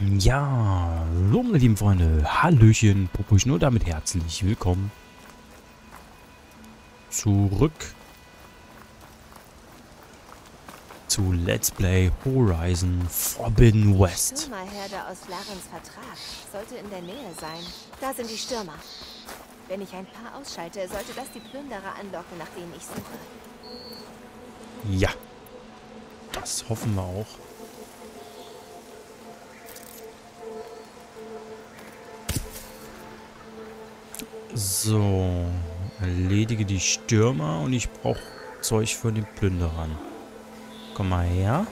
Ja, so meine lieben Freunde, Hallöchen, Popuschno, damit herzlich willkommen zurück zu Let's Play Horizon Forbidden West. Die Stürmerherde aus Larens Vertrag sollte in der Nähe sein. Da sind die Stürmer. Wenn ich ein paar ausschalte, sollte das die Plünderer anlocken, nach denen ich suche. Ja, das hoffen wir auch. So, erledige die Stürmer und ich brauche Zeug für den Plünderern. Komm mal her.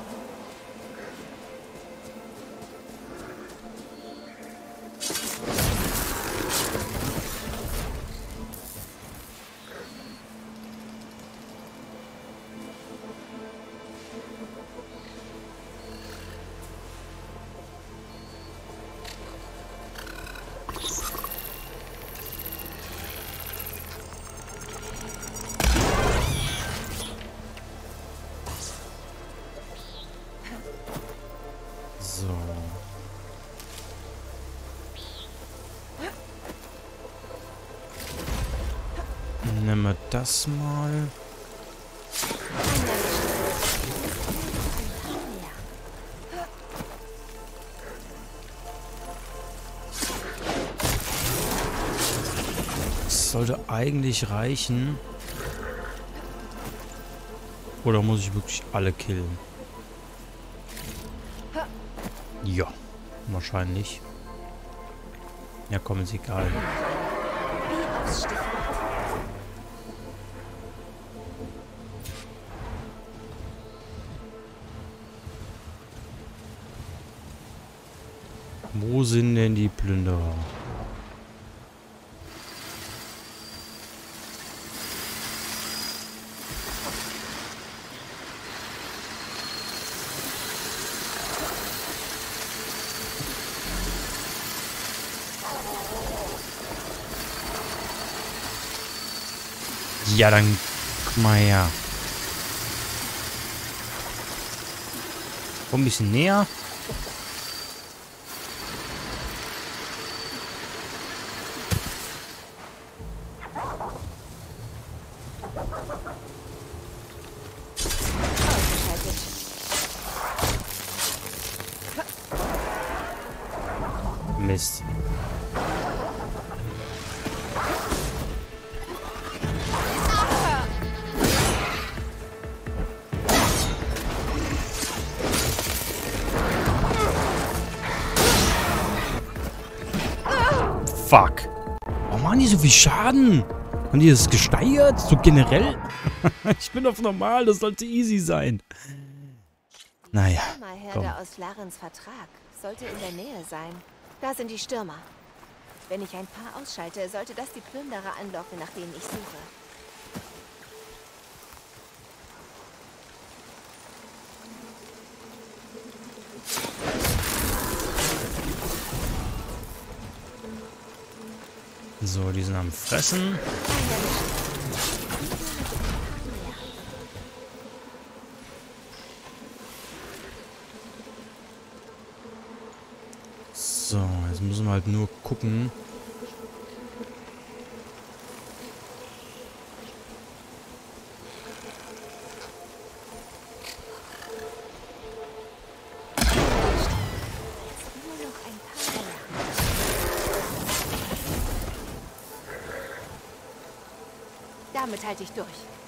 So. Nehmen wir das mal. Das sollte eigentlich reichen. Oder muss ich wirklich alle killen? Ja, wahrscheinlich. Ja, komm, ist egal. Wie aufs Stichwort. Wo sind denn die Plünderer? Ja, dann guck mal her. Komm ein bisschen näher. Ausgeschaltet. Mist. Fuck. Warum machen die so viel Schaden? Haben die das gesteigert? So generell? Ich bin auf normal, das sollte easy sein. Naja, komm. Stürmerherde aus Larens Vertrag sollte in der Nähe sein. Da sind die Stürmer. Wenn ich ein paar ausschalte, sollte das die Plünderer anlocken, nach denen ich suche. So, die sind am Fressen. So, jetzt müssen wir halt nur gucken. Nur noch ein paar mehr. Damit halte ich durch.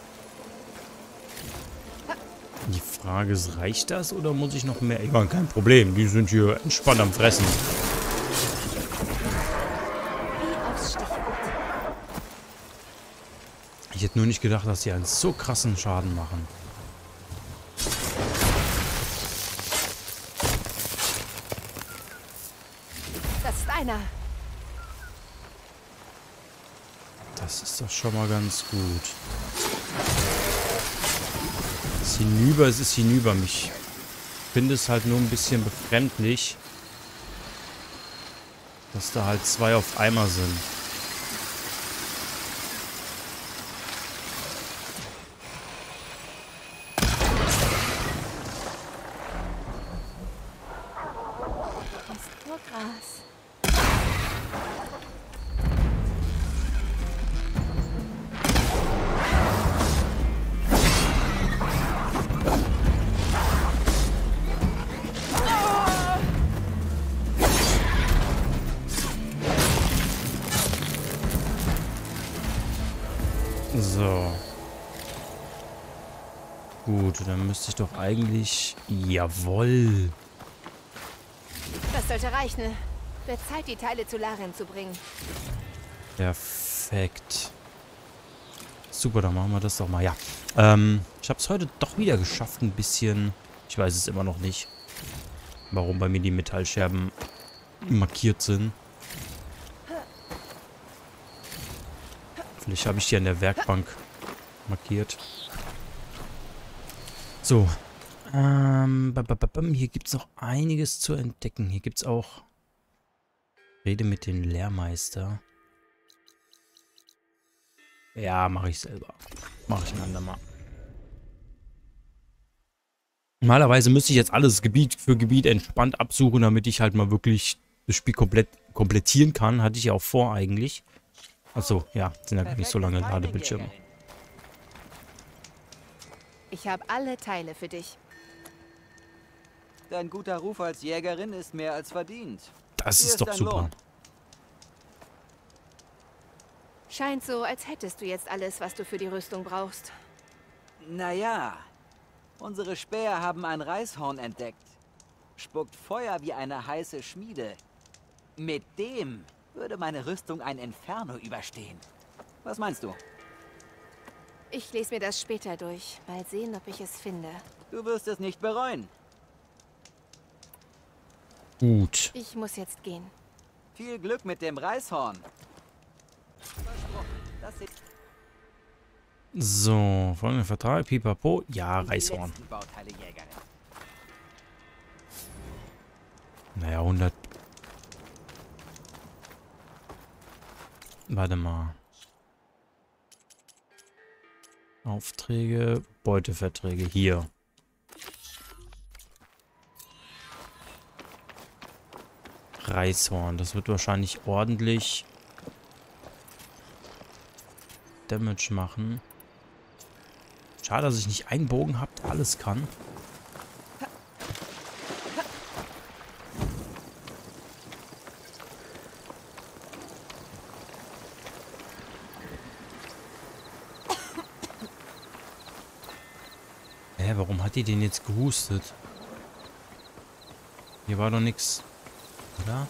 Die Frage ist, reicht das oder muss ich noch mehr? Ja, kein Problem, die sind hier entspannt am Fressen. Wie aufs Stichwort. Ich hätte nur nicht gedacht, dass die einen so krassen Schaden machen. Das ist einer. Das ist doch schon mal ganz gut. Das hinüber, es ist hinüber. Ich finde es halt nur ein bisschen befremdlich, dass da halt zwei auf einmal sind. Gras. So. Gut, dann müsste ich doch eigentlich... Jawohl. Das sollte reichen. Wird Zeit, die Teile zu Laren zu bringen. Perfekt. Super, dann machen wir das doch mal. Ja. Ich habe es heute doch wieder geschafft, ein bisschen... Ich weiß es immer noch nicht, warum bei mir die Metallscherben markiert sind. Vielleicht habe ich die an der Werkbank markiert. So. Hier gibt es noch einiges zu entdecken. Hier gibt es auch... Rede mit dem Lehrmeister. Ja, mache ich selber. Mache ich ein andermal. Normalerweise müsste ich jetzt alles Gebiet für Gebiet entspannt absuchen, damit ich halt mal wirklich das Spiel komplettieren kann. Hatte ich ja auch vor eigentlich. Achso, ja, sind ja gar nicht so lange Ladebildschirme. Ich habe alle Teile für dich. Dein guter Ruf als Jägerin ist mehr als verdient. Das Hier ist doch dein super. Lohn. Scheint so, als hättest du jetzt alles, was du für die Rüstung brauchst. Naja, unsere Späher haben ein Reishorn entdeckt. Spuckt Feuer wie eine heiße Schmiede. Mit dem würde meine Rüstung ein Inferno überstehen. Was meinst du? Ich lese mir das später durch. Mal sehen, ob ich es finde. Du wirst es nicht bereuen. Gut. Ich muss jetzt gehen. Viel Glück mit dem Reishorn. Versprochen, das sind So, folgender Vertrag, pipapo. Ja, die Reishorn. letzten Bauteile, Jägerin. Naja, 100. Warte mal. Aufträge, Beuteverträge, hier. Reishorn, das wird wahrscheinlich ordentlich Damage machen. Schade, dass ich nicht einen Bogen habe, der alles kann. Warum hat die den jetzt gehustet? Hier war doch nichts, oder?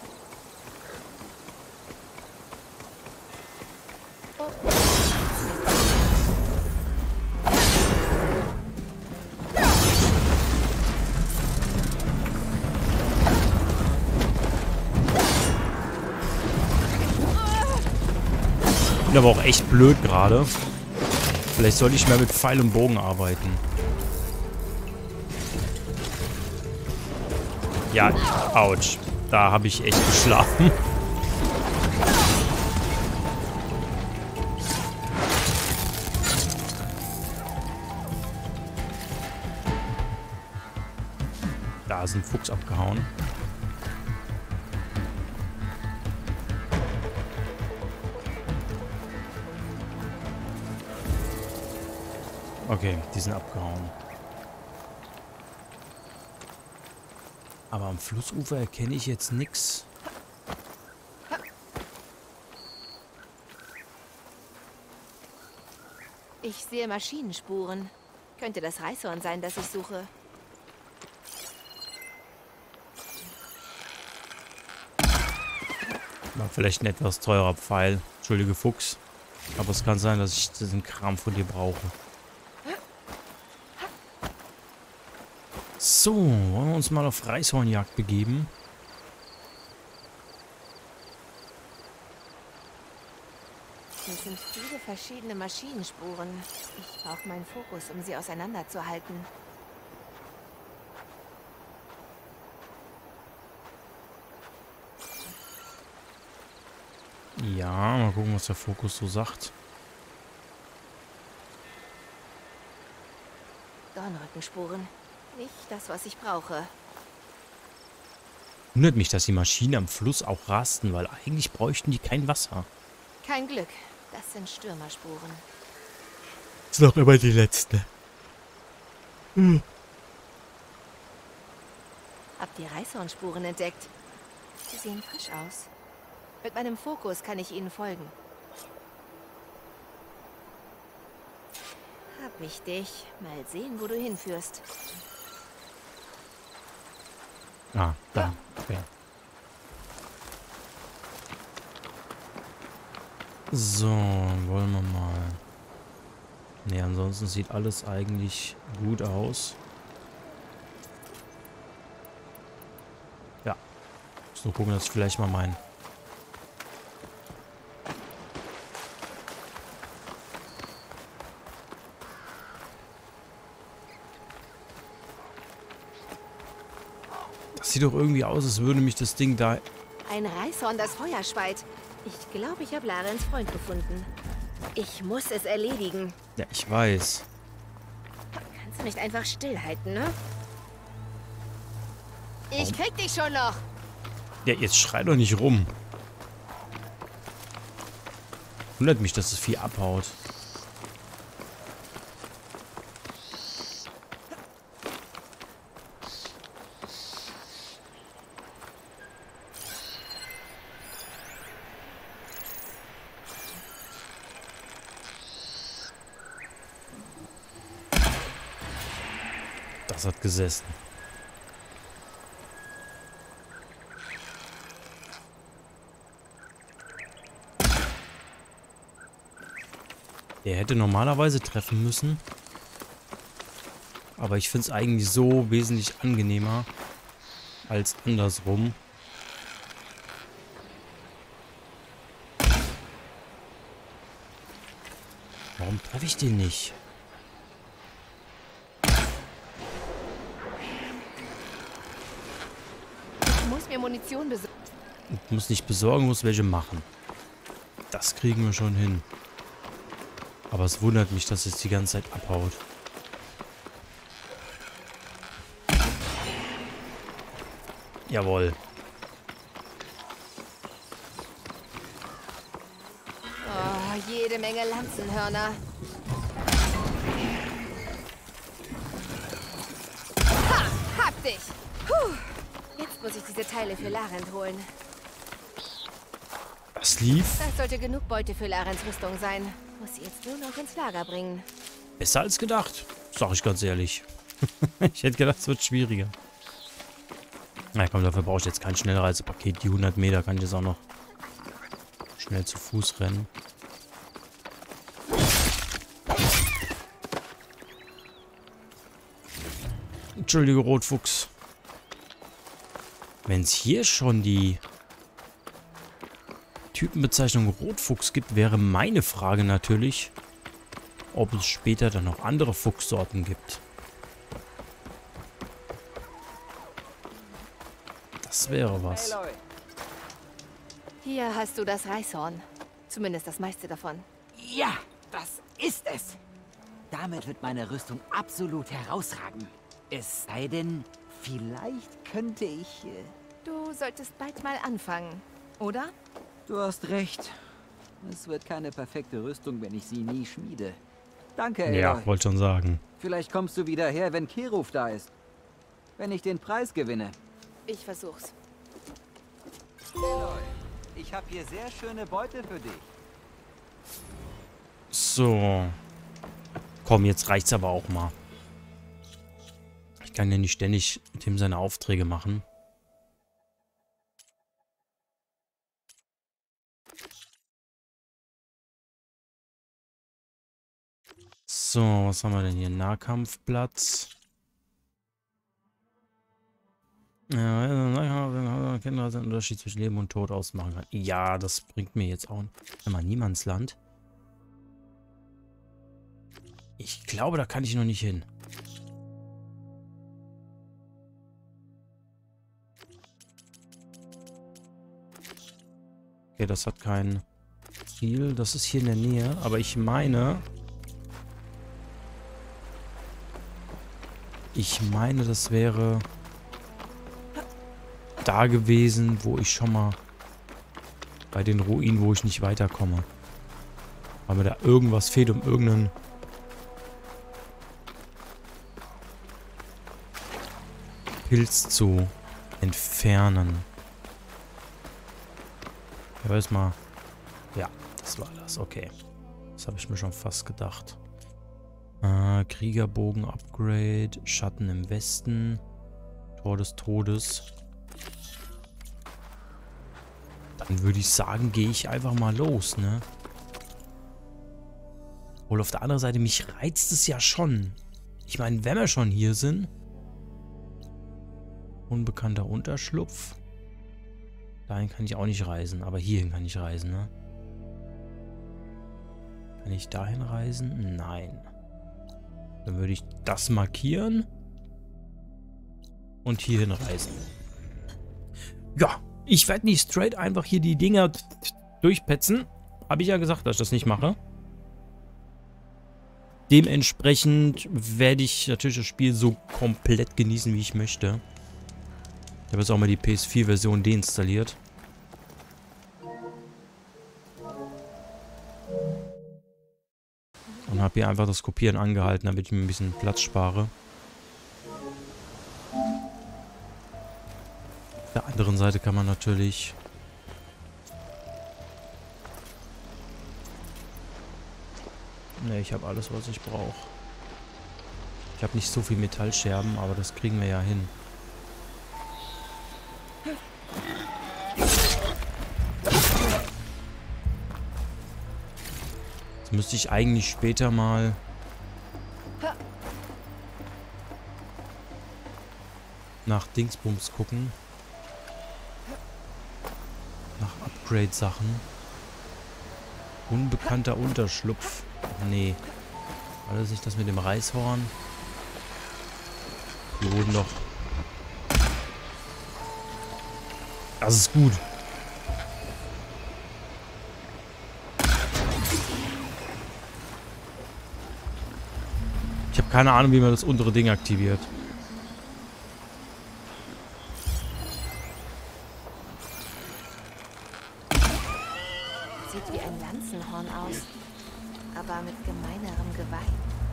Bin aber auch echt blöd gerade. Vielleicht sollte ich mehr mit Pfeil und Bogen arbeiten. Ja, ouch. Da habe ich echt geschlafen. Da ist ein Fuchs abgehauen. Okay, die sind abgehauen. Aber am Flussufer erkenne ich jetzt nichts. Ich sehe Maschinenspuren. Könnte das Reishorn sein, das ich suche. War vielleicht ein etwas teurer Pfeil. Entschuldige, Fuchs. Aber es kann sein, dass ich diesen Kram von dir brauche. So, wollen wir uns mal auf Reishornjagd begeben? Hier sind viele verschiedene Maschinenspuren. Ich brauche meinen Fokus, um sie auseinanderzuhalten. Ja, mal gucken, was der Fokus so sagt. Dornrückenspuren. Nicht das, was ich brauche. Wundert mich, dass die Maschinen am Fluss auch rasten, weil eigentlich bräuchten die kein Wasser. Kein Glück. Das sind Stürmerspuren. Ist noch immer die letzte. Habt ihr Reishornspuren entdeckt? Sie sehen frisch aus. Mit meinem Fokus kann ich ihnen folgen. Hab ich dich. Mal sehen, wo du hinführst. Ah, da. Okay. So, wollen wir mal. Ne, ansonsten sieht alles eigentlich gut aus. Ja. Muss nur gucken, dass ich vielleicht mal meinen. Das sieht doch irgendwie aus, als würde mich das Ding da... Ein Reishorn, das Feuer speit. Ich glaube, ich habe Larens Freund gefunden. Ich muss es erledigen. Ja, ich weiß. Kannst du nicht einfach stillhalten, ne? Ich krieg dich schon noch. Ja, jetzt schrei doch nicht rum. Wundert mich, dass das Vieh abhaut. Das hat gesessen. Der hätte normalerweise treffen müssen. Aber ich finde es eigentlich so wesentlich angenehmer als andersrum. Warum treffe ich den nicht? Ich muss mir Munition besorgen. Ich muss nicht besorgen, muss welche machen. Das kriegen wir schon hin. Aber es wundert mich, dass es die ganze Zeit abhaut. Jawohl. Oh, jede Menge Lanzenhörner. Ha! Hab dich! Puh. Jetzt muss ich diese Teile für Larent holen. Das lief Das sollte genug Beute für Larens Rüstung sein. Muss sie jetzt nur noch ins Lager bringen. besser als gedacht. Sag ich ganz ehrlich. Ich hätte gedacht, es wird schwieriger. Na komm, dafür brauche ich jetzt kein Schnellreisepaket. Die 100 Meter kann ich jetzt auch noch schnell zu Fuß rennen. Entschuldige, Rotfuchs. Wenn es hier schon die Typenbezeichnung Rotfuchs gibt, wäre meine Frage natürlich, ob es später dann noch andere Fuchssorten gibt. Das wäre was. Aloy, Hier hast du das Reishorn. Zumindest das meiste davon. ja, das ist es. Damit wird meine Rüstung absolut herausragen. Es sei denn, vielleicht könnte ich... Du solltest bald mal anfangen, oder? Du hast recht. Es wird keine perfekte Rüstung, wenn ich sie nie schmiede. Danke, Aloy. Ja, wollte schon sagen. Vielleicht kommst du wieder her, wenn Keruf da ist. Wenn ich den Preis gewinne. Ich versuch's. Aloy, ich habe hier sehr schöne Beute für dich. So. Komm, jetzt reicht's aber auch mal. Ich kann ja nicht ständig mit ihm seine Aufträge machen. So, was haben wir denn hier? Nahkampfplatz. Ja, Kinder den Unterschied zwischen Leben und Tod ausmachen kann. Ja, das bringt mir jetzt auch immer Niemandsland. Ich glaube, da kann ich noch nicht hin. Okay, das hat kein Ziel. Das ist hier in der Nähe. Aber ich meine... das wäre... da gewesen, wo ich schon mal bei den Ruinen, wo ich nicht weiterkomme. Weil mir da irgendwas fehlt, um irgendeinen Pilz zu entfernen. Ich weiß mal. Ja, das war das. Okay. Das habe ich mir schon fast gedacht. Kriegerbogen Upgrade. Schatten im Westen. Tor des Todes. Dann würde ich sagen, gehe ich einfach mal los, ne? Obwohl auf der anderen Seite, mich reizt es ja schon. Ich meine, wenn wir schon hier sind. Unbekannter Unterschlupf. Dahin kann ich auch nicht reisen, aber hierhin kann ich reisen, ne? Kann ich dahin reisen? Nein. Dann würde ich das markieren. Und hierhin reisen. Ja, ich werde nicht straight einfach hier die Dinger durchpetzen. Habe ich ja gesagt, dass ich das nicht mache. Dementsprechend werde ich natürlich das Spiel so komplett genießen, wie ich möchte. Ich habe jetzt auch mal die PS4-Version deinstalliert. Und habe hier einfach das Kopieren angehalten, damit ich mir ein bisschen Platz spare. Auf der anderen Seite kann man natürlich... Ne, ich habe alles, was ich brauche. Ich habe nicht so viel Metallscherben, aber das kriegen wir ja hin. Jetzt müsste ich eigentlich später mal... nach Dingsbums gucken. Nach Upgrade-Sachen. Unbekannter Unterschlupf. Nee. War das nicht das mit dem Reishorn? Die wurden doch... Das ist gut. Ich habe keine Ahnung, wie man das untere Ding aktiviert. Sieht wie ein Lanzenhorn aus, aber mit gemeinerem Geweih.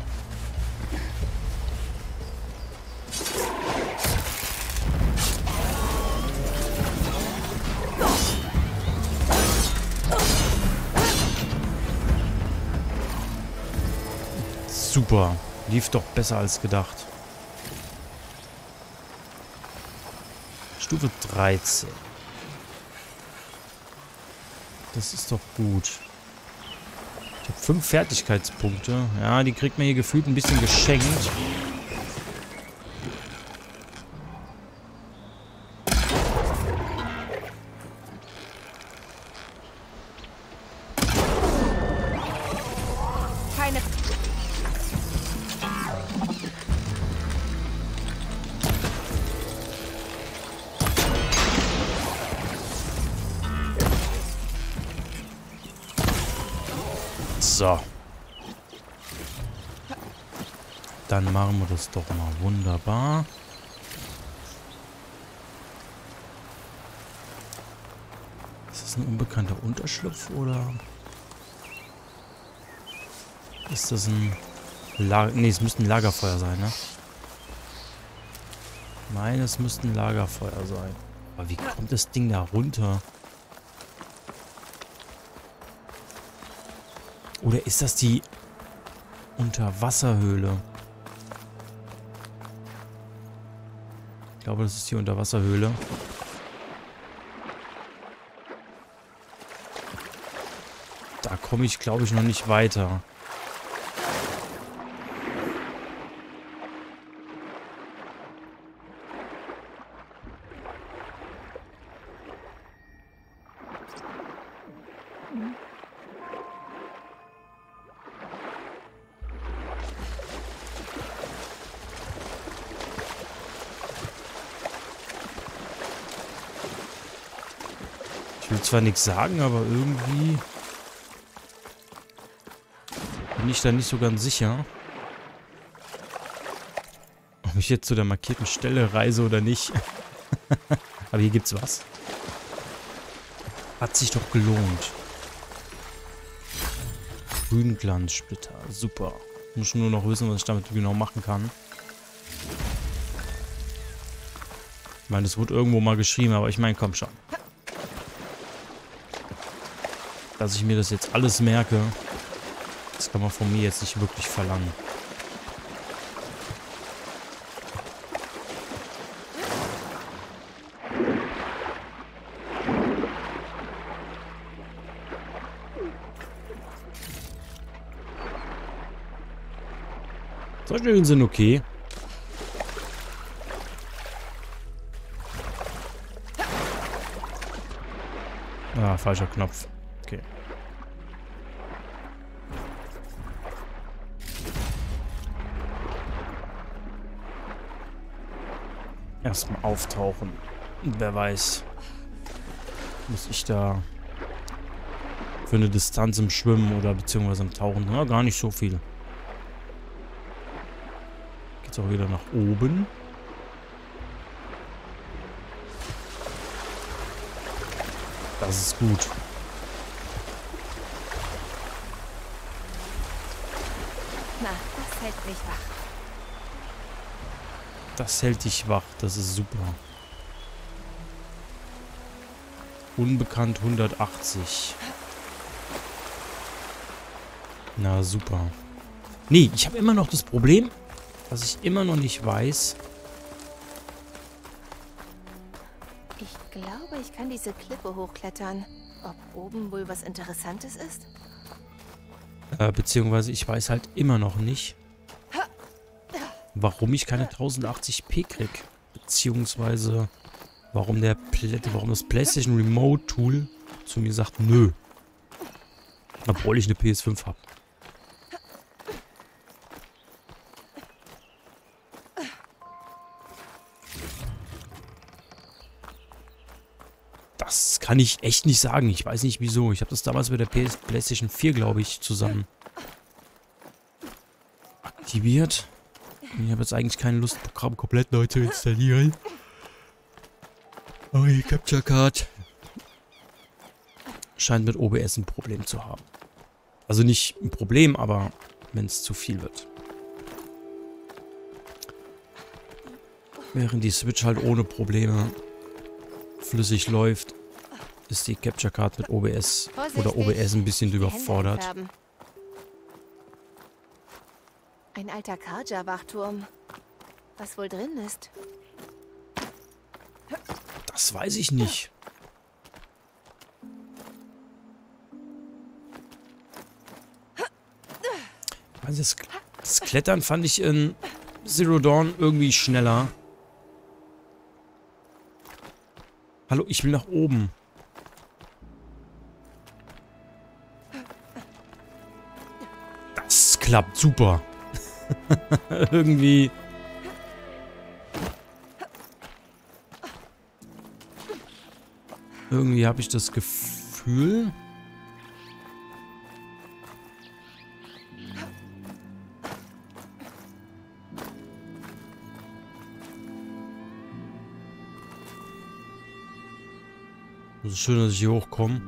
Super. Lief doch besser als gedacht. Stufe 13. Das ist doch gut. Ich habe 5 Fertigkeitspunkte. Ja, die kriegt man hier gefühlt ein bisschen geschenkt. Keine... So. Dann machen wir das doch mal wunderbar. Ist das ein unbekannter Unterschlupf oder ist das ein Lager? Ne, es müsste ein Lagerfeuer sein, ne? Nein, es müsste ein Lagerfeuer sein. Aber wie kommt das Ding da runter? Oder ist das die Unterwasserhöhle? Ich glaube, das ist die Unterwasserhöhle. Da komme ich, glaube ich, noch nicht weiter. Ich will zwar nichts sagen, aber irgendwie bin ich da nicht so ganz sicher, ob ich jetzt zu der markierten Stelle reise oder nicht. Aber hier gibt's was. Hat sich doch gelohnt. Grünglanzsplitter. Super. Muss nur noch wissen, was ich damit genau machen kann. Ich meine, es wurde irgendwo mal geschrieben, aber ich meine, komm schon. Dass ich mir das jetzt alles merke, das kann man von mir jetzt nicht wirklich verlangen. Solche Höhlen sind okay. Ah, falscher Knopf. Okay. Erstmal auftauchen. Wer weiß, muss ich da für eine Distanz im Schwimmen oder beziehungsweise im Tauchen? Ja, gar nicht so viel. Geht's auch wieder nach oben. Das ist gut. Na, das hält mich wach. Das hält dich wach. Das ist super. Unbekannt 180. Na, super. Nee, ich habe immer noch das Problem, dass ich immer noch nicht weiß. Ich glaube, ich kann diese Klippe hochklettern. Ob oben wohl was Interessantes ist? Beziehungsweise ich weiß halt immer noch nicht, warum ich keine 1080p krieg. Beziehungsweise warum das PlayStation Remote Tool zu mir sagt, nö. Obwohl ich eine PS5 habe. Das kann ich echt nicht sagen. Ich weiß nicht wieso. Ich habe das damals mit der PlayStation 4, glaube ich, zusammen aktiviert. Ich habe jetzt eigentlich keine Lust, das Programm komplett neu zu installieren. Aber die Capture Card scheint mit OBS ein Problem zu haben. Also nicht ein Problem, aber wenn es zu viel wird. Während die Switch halt ohne Probleme flüssig läuft, ist die Capture Card mit OBS oder OBS ein bisschen überfordert. Ein alter Karja-Wachturm. Was wohl drin ist? Das weiß ich nicht. Also das Klettern fand ich in Zero Dawn irgendwie schneller. Hallo, ich will nach oben. Das klappt super. Irgendwie. Irgendwie habe ich das Gefühl. Es ist schön, dass ich hier hochkomme.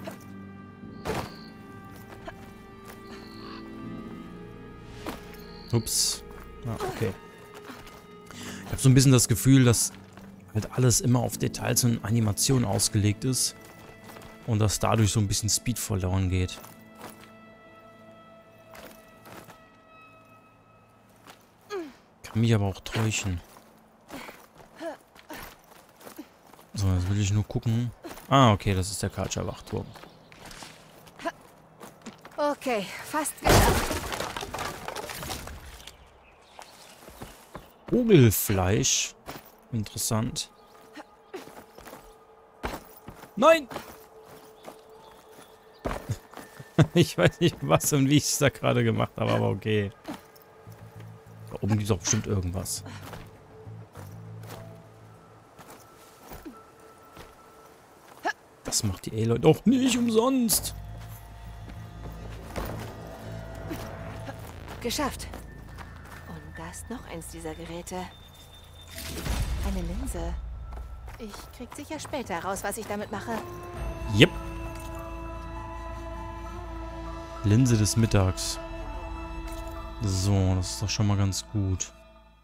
Ups. Ah, okay. Ich habe so ein bisschen das Gefühl, dass halt alles immer auf Details und Animationen ausgelegt ist. Und dass dadurch so ein bisschen Speed verloren geht. Kann mich aber auch täuschen. So, jetzt will ich nur gucken. Ah, okay, das ist der Karja-Wachturm. Okay, fast geschafft. Vogelfleisch. Interessant. Nein! Ich weiß nicht, was und wie ich es da gerade gemacht habe, aber okay. Da oben gibt es doch bestimmt irgendwas. Das macht die Aloy doch nicht umsonst. Geschafft. Und da ist noch eins dieser Geräte. Eine Linse. Ich krieg sicher später raus, was ich damit mache. Yep. Linse des Mittags. So, das ist doch schon mal ganz gut.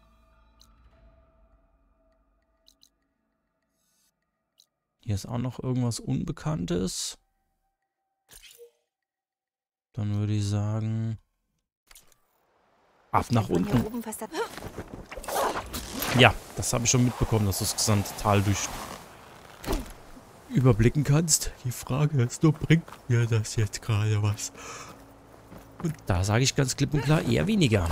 Hier ist auch noch irgendwas Unbekanntes. Dann würde ich sagen... ab nach unten. Ja, das habe ich schon mitbekommen, dass du das gesamte Tal überblicken kannst. Die Frage ist nur, bringt mir das jetzt gerade was? Und da sage ich ganz klipp und klar, eher weniger.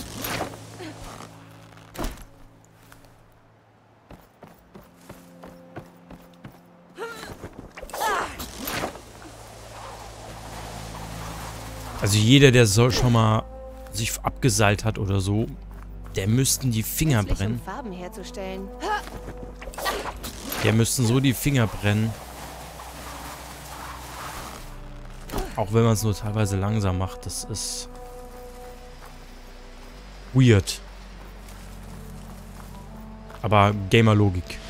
Also jeder, der so schon mal sich abgeseilt hat oder so, der müssten die Finger brennen. Um Farben herzustellen. Der müssten so die Finger brennen. Auch wenn man es nur teilweise langsam macht, das ist weird. Aber Gamer-Logik.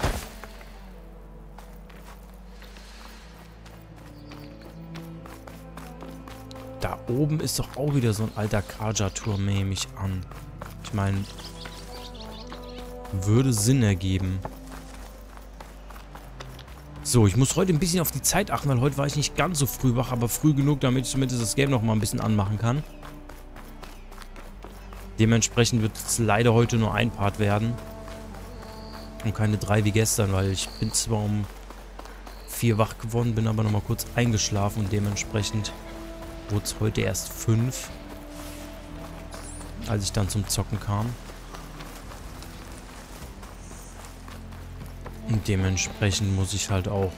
Da oben ist doch auch wieder so ein alter Kaja-Turm, nehme ich an. Ich meine, würde Sinn ergeben. So, ich muss heute ein bisschen auf die Zeit achten, weil heute war ich nicht ganz so früh wach, aber früh genug, damit ich zumindest das Game noch mal ein bisschen anmachen kann. Dementsprechend wird es leider heute nur ein Part werden. Und keine 3 wie gestern, weil ich bin zwar um 4 wach geworden, bin aber noch mal kurz eingeschlafen und dementsprechend wurde es heute erst 5, als ich dann zum Zocken kam. Und dementsprechend muss ich halt auch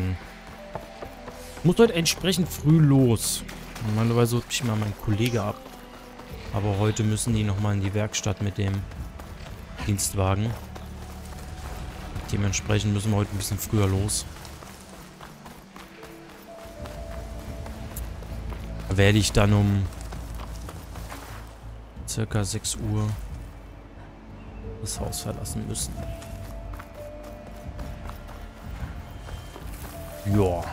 muss heute entsprechend früh los. Normalerweise holt mich mal mein Kollege ab. Aber heute müssen die nochmal in die Werkstatt mit dem Dienstwagen. Dementsprechend müssen wir heute ein bisschen früher los. Da werde ich dann um circa 6 Uhr das Haus verlassen müssen. Ja.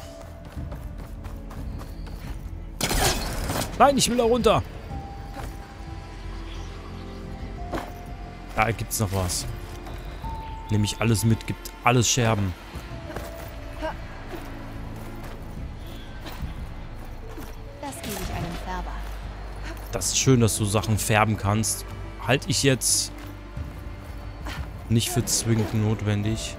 Nein, ich will da runter. Da gibt's noch was. Nehme ich alles mit, gibt alles Scherben. Das gebe ich einem Färber. Das ist schön, dass du Sachen färben kannst. Halte ich jetzt nicht für zwingend notwendig.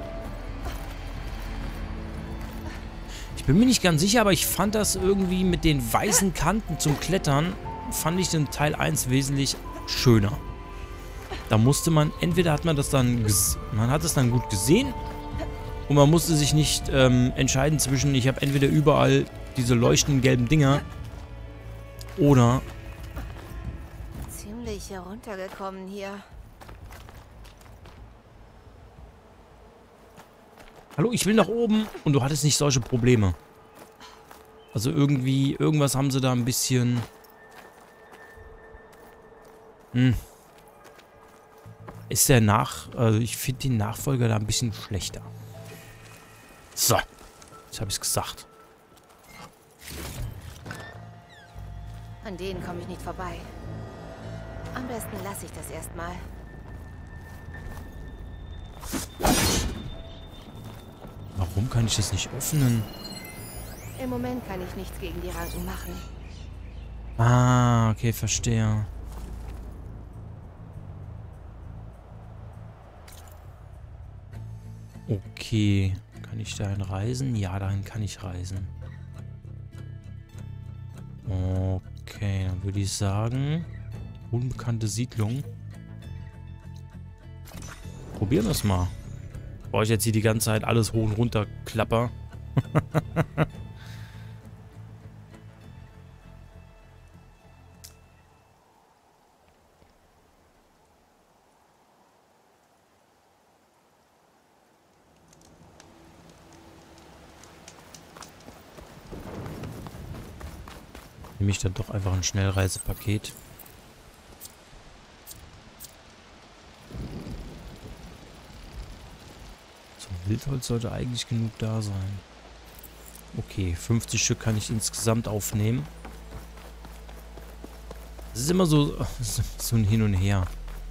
Ich bin mir nicht ganz sicher, aber ich fand das irgendwie mit den weißen Kanten zum Klettern, fand ich den Teil 1 wesentlich schöner. Da musste man, entweder hat man das dann, man hat es dann gut gesehen und man musste sich nicht entscheiden zwischen, ich habe entweder überall diese leuchtenden gelben Dinger oder... Ziemlich heruntergekommen hier. Hallo, ich will nach oben und du hattest nicht solche Probleme. Also irgendwie, irgendwas haben sie da ein bisschen... Ist der also ich finde den Nachfolger da ein bisschen schlechter. So, jetzt habe ich es gesagt. An denen komme ich nicht vorbei. Am besten lasse ich das erstmal. Warum kann ich das nicht öffnen? Im Moment kann ich nichts gegen die Ranken machen. Ah, okay, verstehe. Okay, kann ich dahin reisen? Ja, dahin kann ich reisen. Okay, dann würde ich sagen, unbekannte Siedlung. Probieren wir es mal. Bevor ich jetzt hier die ganze Zeit alles hoch und runter klapper. Nehme ich dann doch einfach ein Schnellreisepaket. So, Wildholz sollte eigentlich genug da sein. Okay, 50 Stück kann ich insgesamt aufnehmen. Es ist immer so ein Hin und Her.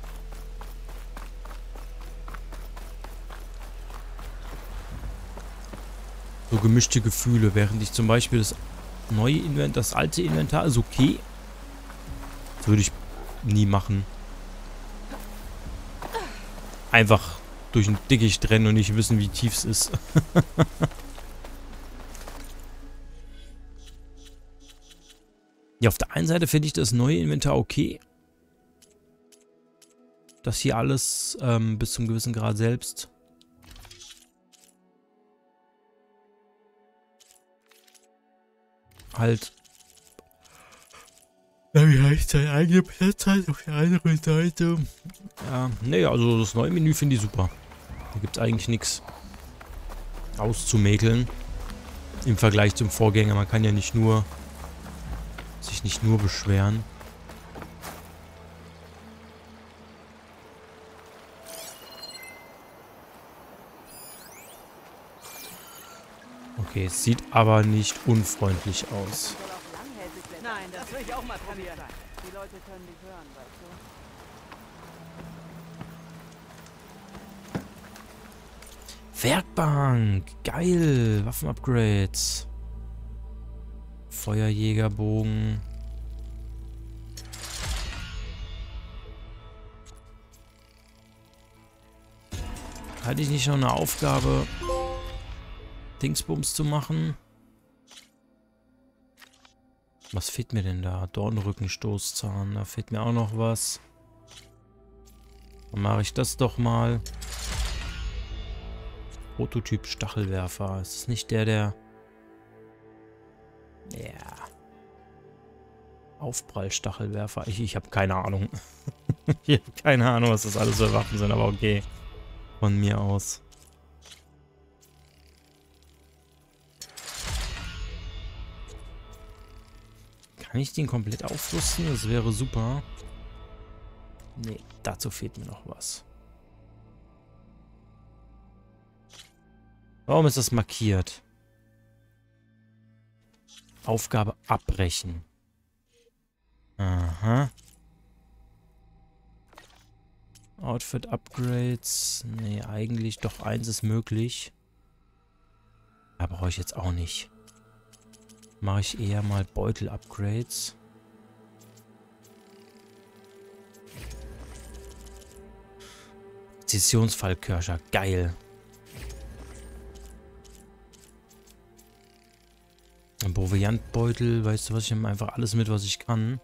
So gemischte Gefühle, während ich zum Beispiel das alte Inventar ist okay. Das würde ich nie machen. Einfach durch ein Dickicht rennen und nicht wissen, wie tief es ist. Ja, auf der einen Seite finde ich das neue Inventar okay. Das hier alles bis zum gewissen Grad selbst. Halt. Ja, wie heißt dein eigener Platz halt auf der anderen Seite. Ja, nee, also das neue Menü finde ich super. Da gibt es eigentlich nichts auszumäkeln. Im Vergleich zum Vorgänger. Man kann ja sich nicht nur beschweren. Okay, es sieht aber nicht unfreundlich aus. Nein, das will ich auch mal probieren. Die Leute können dich hören, weißt du? Werkbank! Geil! Waffenupgrades. Feuerjägerbogen. Hatte ich nicht noch eine Aufgabe, Dingsbums zu machen? Was fehlt mir denn da? Dornrückenstoßzahn. Da fehlt mir auch noch was. Dann mache ich das doch mal. Prototyp Stachelwerfer. Ist das nicht der... Ja. Aufprall-Stachelwerfer. Ich habe keine Ahnung. Ich habe keine Ahnung, was das alles für Waffen sind, aber okay. Von mir aus. Kann ich den komplett aufrüsten? Das wäre super. Nee, dazu fehlt mir noch was. Warum ist das markiert? Aufgabe abbrechen. Aha. Outfit Upgrades. Nee, eigentlich doch eins ist möglich. Aber brauche ich jetzt auch nicht. Mache ich eher mal Beutel-Upgrades. Präzisionsfallkircher, geil. Ein Proviantbeutel, weißt du was, ich nehme einfach alles mit, was ich kann.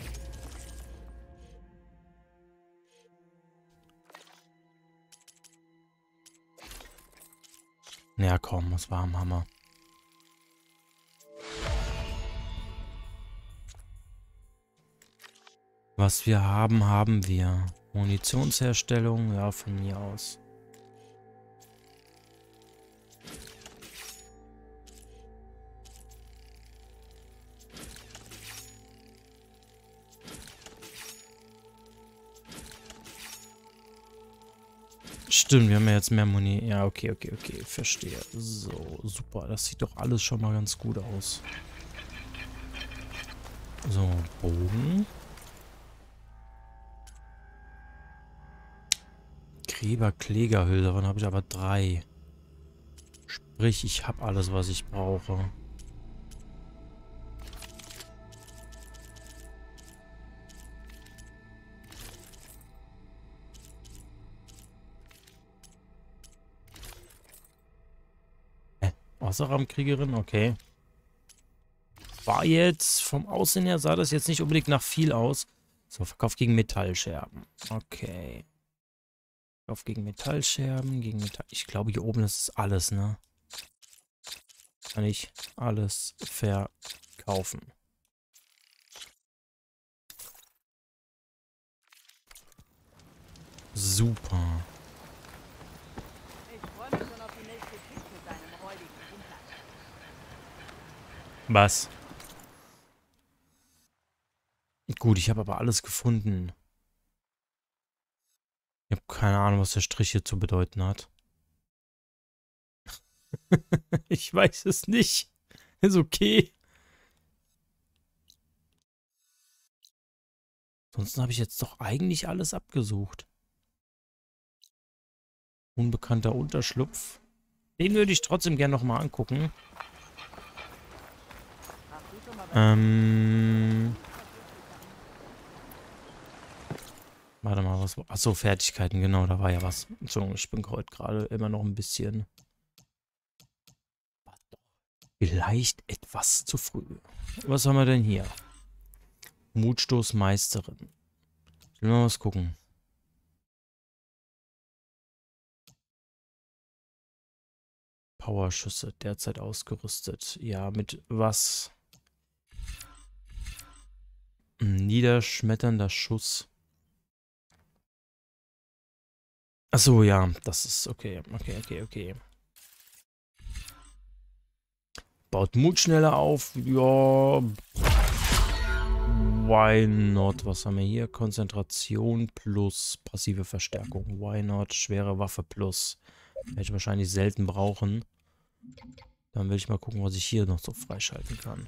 Ja komm, was war am Hammer. Was wir haben, haben wir. Munitionsherstellung, ja, von mir aus. Stimmt, wir haben ja jetzt mehr Muni. Ja, okay, verstehe. So, super. Das sieht doch alles schon mal ganz gut aus. So, Bogen. Gräberklägerhülse, davon habe ich aber 3. Sprich, ich habe alles, was ich brauche. Wasserraumkriegerin, okay. War jetzt, vom Aussehen her sah das jetzt nicht unbedingt nach viel aus. So, Verkauf gegen Metallscherben. Okay. Verkauf gegen Metallscherben, gegen Metall... Ich glaube, hier oben ist alles, ne? Kann ich alles verkaufen. Super. Ich freue mich schon auf die nächste Schicht mit deinem räudigen Hintern. Was? Gut, ich habe aber alles gefunden. Ich habe keine Ahnung, was der Strich hier zu bedeuten hat. Ich weiß es nicht. Ist okay. Ansonsten habe ich jetzt doch eigentlich alles abgesucht. Unbekannter Unterschlupf. Den würde ich trotzdem gerne nochmal angucken. Warte mal, was... Achso, Fertigkeiten, genau, da war ja was. Entschuldigung, ich bin heute gerade immer noch ein bisschen... Vielleicht etwas zu früh. Was haben wir denn hier? Mutstoßmeisterin. Ich will mal was gucken. Powerschüsse, derzeit ausgerüstet. Ja, mit was? Niederschmetternder Schuss. Achso, ja, das ist okay. Okay. Baut Mut schneller auf. Ja. Why not? Was haben wir hier? Konzentration plus passive Verstärkung. Why not? Schwere Waffe plus. Werde ich wahrscheinlich selten brauchen. Dann will ich mal gucken, was ich hier noch so freischalten kann.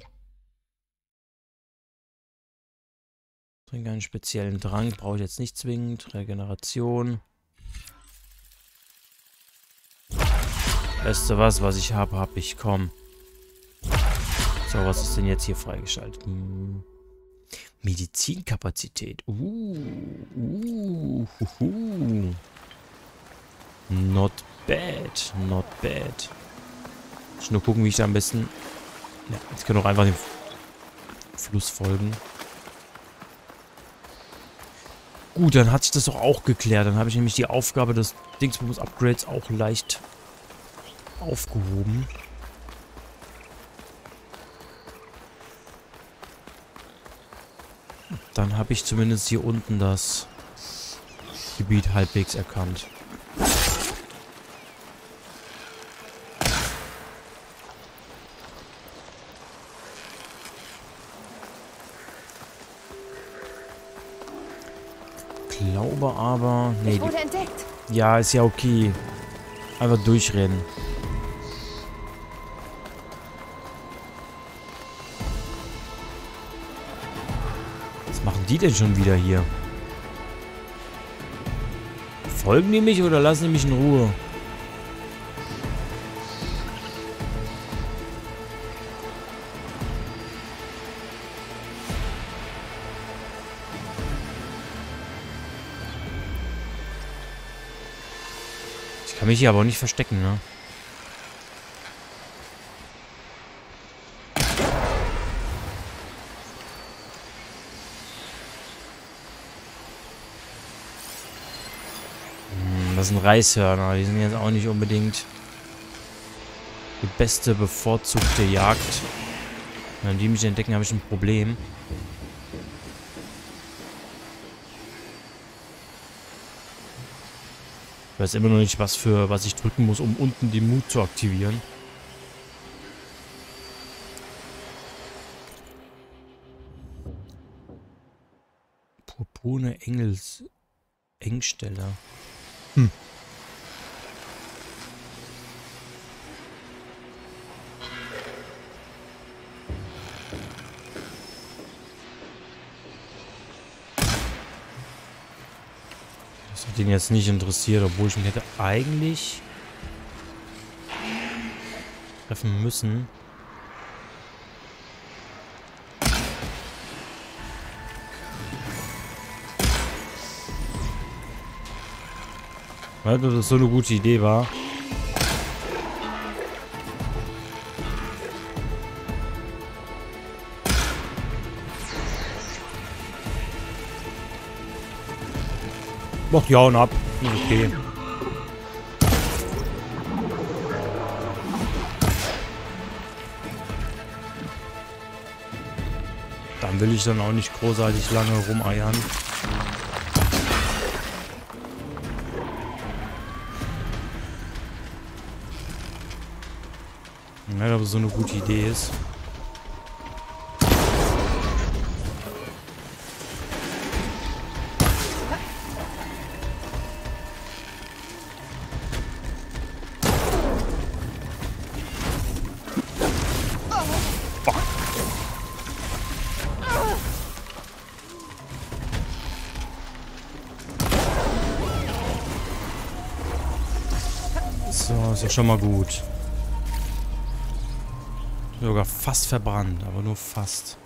Trinke einen speziellen Trank. Brauche ich jetzt nicht zwingend. Regeneration. Weißt du was ich habe, habe ich. Komm. So, was ist denn jetzt hier freigeschaltet? Medizinkapazität. Not bad. Not bad. Ich nur gucken, wie ich da am besten... Ja, jetzt können wir auch einfach dem Fluss folgen. Gut, dann hat sich das doch auch geklärt. Dann habe ich nämlich die Aufgabe des Dingsbums-Upgrades auch leicht aufgehoben. Dann habe ich zumindest hier unten das Gebiet halbwegs erkannt. Glaube aber... Nee, Ich wurde entdeckt. ja, ist ja okay. Einfach durchrennen. Was machen die denn schon wieder hier? Folgen die mich oder lassen die mich in Ruhe? Ich kann mich hier aber auch nicht verstecken, ne? Das sind Reishörner, die sind jetzt auch nicht unbedingt die beste bevorzugte Jagd. Wenn die mich entdecken, habe ich ein Problem. Ich weiß immer noch nicht, was ich drücken muss, um unten den Mut zu aktivieren. Purpurne Engsteller. Das hat ihn jetzt nicht interessiert, obwohl ich mich hätte eigentlich treffen müssen. Weil das so eine gute Idee war. Ach, die hauen ab. Okay. Dann will ich dann auch nicht großartig lange rumeiern. Ja, aber so eine gute Idee ist. Das ist ja schon mal gut. Sogar fast verbrannt, aber nur fast.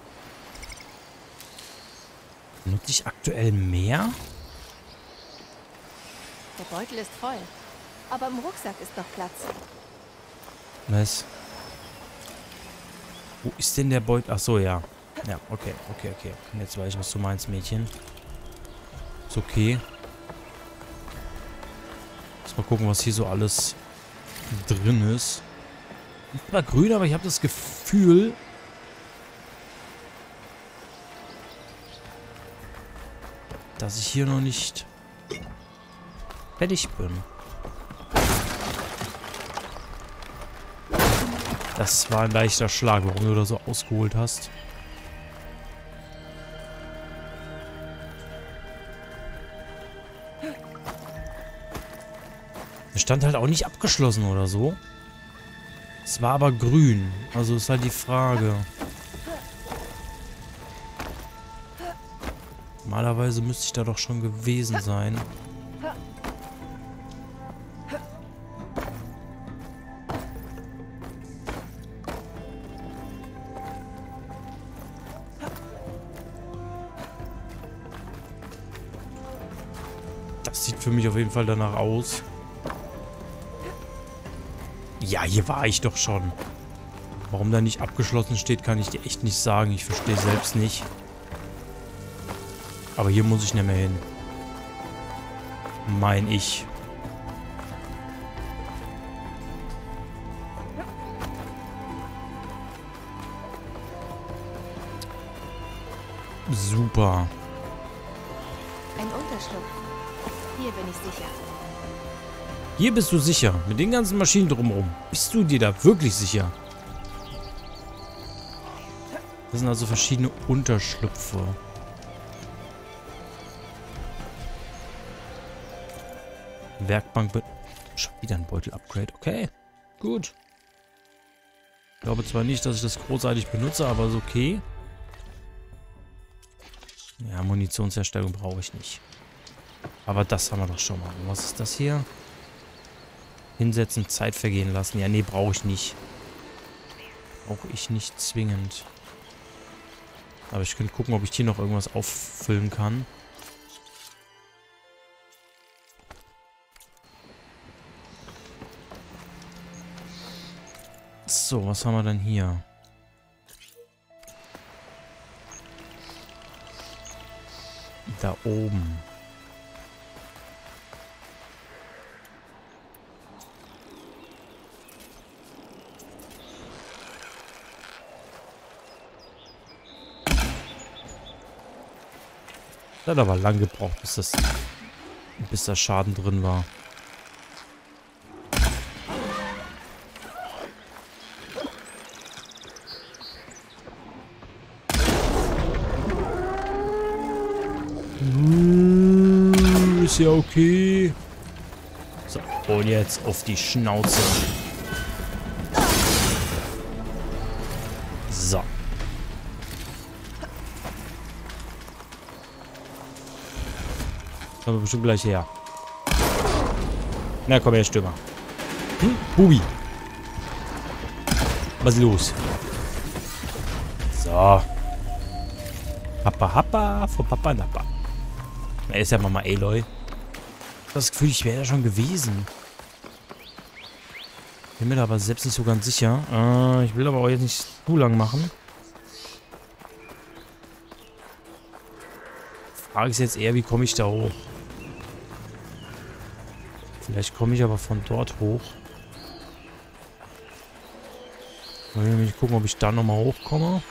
Nutze ich aktuell mehr? Der Beutel ist voll. Aber im Rucksack ist noch Platz. Was? Wo ist denn der Beutel? Ach so, ja. Ja, okay. Jetzt weiß ich, was du meinst, Mädchen. Ist okay. Mal gucken, was hier so alles drin ist. Ist zwar grün, aber ich habe das Gefühl, dass ich hier noch nicht fertig bin. Das war ein leichter Schlag, warum du da so ausgeholt hast. Stand halt auch nicht abgeschlossen oder so. Es war aber grün. Also ist halt die Frage. Normalerweise müsste ich da doch schon gewesen sein. Das sieht für mich auf jeden Fall danach aus. Ja, hier war ich doch schon. Warum da nicht abgeschlossen steht, kann ich dir echt nicht sagen. Ich verstehe selbst nicht. Aber hier muss ich nicht mehr hin. Mein ich. Super. Ein Unterschlupf. Hier bin ich sicher. Hier bist du sicher. Mit den ganzen Maschinen drumherum. Bist du dir da wirklich sicher? Das sind also verschiedene Unterschlüpfe. Werkbank mit... Schon wieder ein Beutel-Upgrade. Okay, gut. Ich glaube zwar nicht, dass ich das großartig benutze, aber ist okay. Ja, Munitionsherstellung brauche ich nicht. Aber das haben wir doch schon mal. Und was ist das hier? Hinsetzen, Zeit vergehen lassen. Ja, nee, brauche ich nicht. Brauche ich nicht zwingend. Aber ich könnte gucken, ob ich hier noch irgendwas auffüllen kann. So, was haben wir denn hier? Da oben. Das hat aber lang gebraucht, bis da Schaden drin war. Ist ja okay. So, und jetzt auf die Schnauze. So. Kommen wir bestimmt gleich her. Na komm her, Stürmer. Hm? Bubi. Was ist los? So. Happa happa von Papa Nappa. Er ist ja Mama Aloy. Ich habe das Gefühl, ich wäre da schon gewesen. Bin mir da aber selbst nicht so ganz sicher. Ich will aber auch jetzt nicht zu lang machen. Die Frage ist jetzt eher, wie komme ich da hoch? Vielleicht komme ich aber von dort hoch. Ich will nämlich gucken, ob ich da nochmal hochkomme.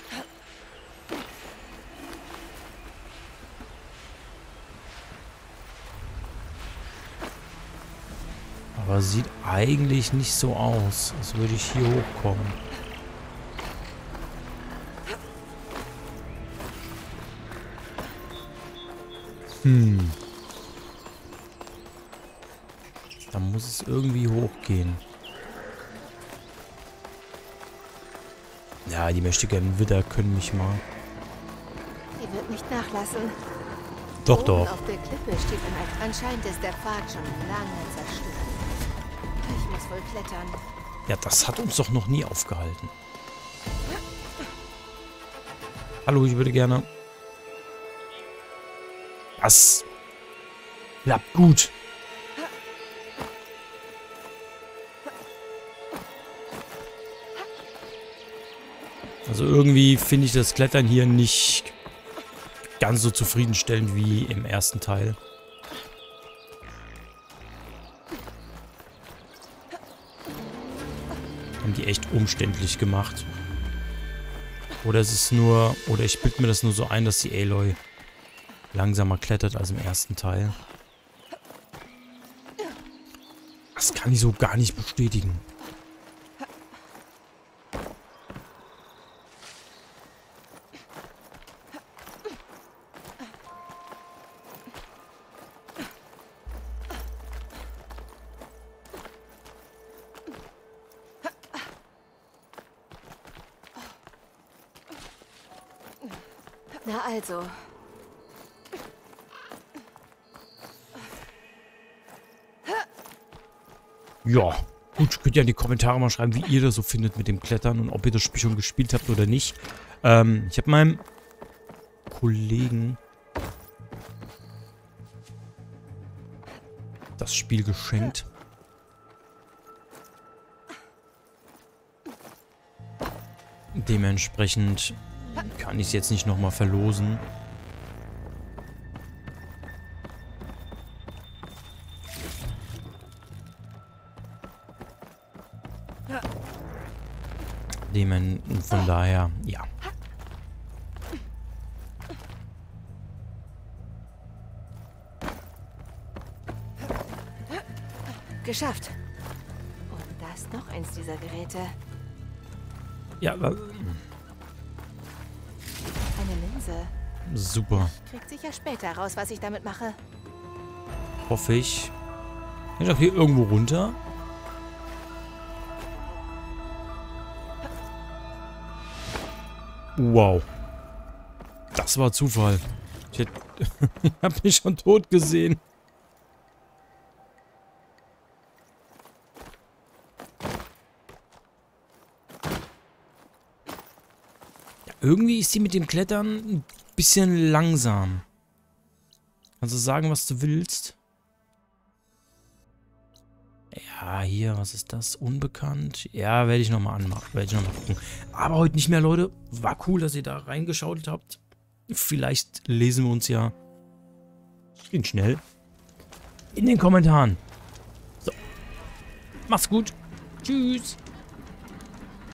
Aber sieht eigentlich nicht so aus, als würde ich hier hochkommen. Da muss es irgendwie hochgehen. Ja, die mächtigen Widder können mich mal. Die wird nicht nachlassen. Doch, Oben doch. auf der Klippe steht ein Anscheinend ist der Pfad schon lange zerstört. Ich muss das wohl klettern. Ja, das hat uns doch noch nie aufgehalten. Hallo, ich würde gerne... Das klappt gut. Also irgendwie finde ich das Klettern hier nicht ganz so zufriedenstellend wie im ersten Teil. Haben die echt umständlich gemacht. Oder es ist nur... Oder ich bilde mir das nur so ein, dass die Aloy langsamer klettert als im ersten Teil. Das kann ich so gar nicht bestätigen. Na also. Ja, gut, könnt ihr in die Kommentare mal schreiben, wie ihr das so findet mit dem Klettern und ob ihr das Spiel schon gespielt habt oder nicht. Ich habe meinem Kollegen das Spiel geschenkt. Dementsprechend kann ich es jetzt nicht nochmal verlosen. Von daher, ja. Geschafft. Und da ist noch eins dieser Geräte. Ja, Eine Linse. super. Kriegt sicher später raus, was ich damit mache. Hoffe ich. Kann ich auch hier irgendwo runter? Wow. Das war Zufall. Ich hab mich schon tot gesehen. Ja, irgendwie ist die mit dem Klettern ein bisschen langsam. Kannst du sagen, was du willst? Ja, hier, was ist das? Unbekannt. Ja, werde ich nochmal anmachen. Werde ich nochmal gucken. Aber heute nicht mehr, Leute. War cool, dass ihr da reingeschaut habt. Vielleicht lesen wir uns ja. Ging schnell. In den Kommentaren. So. Macht's gut. Tschüss.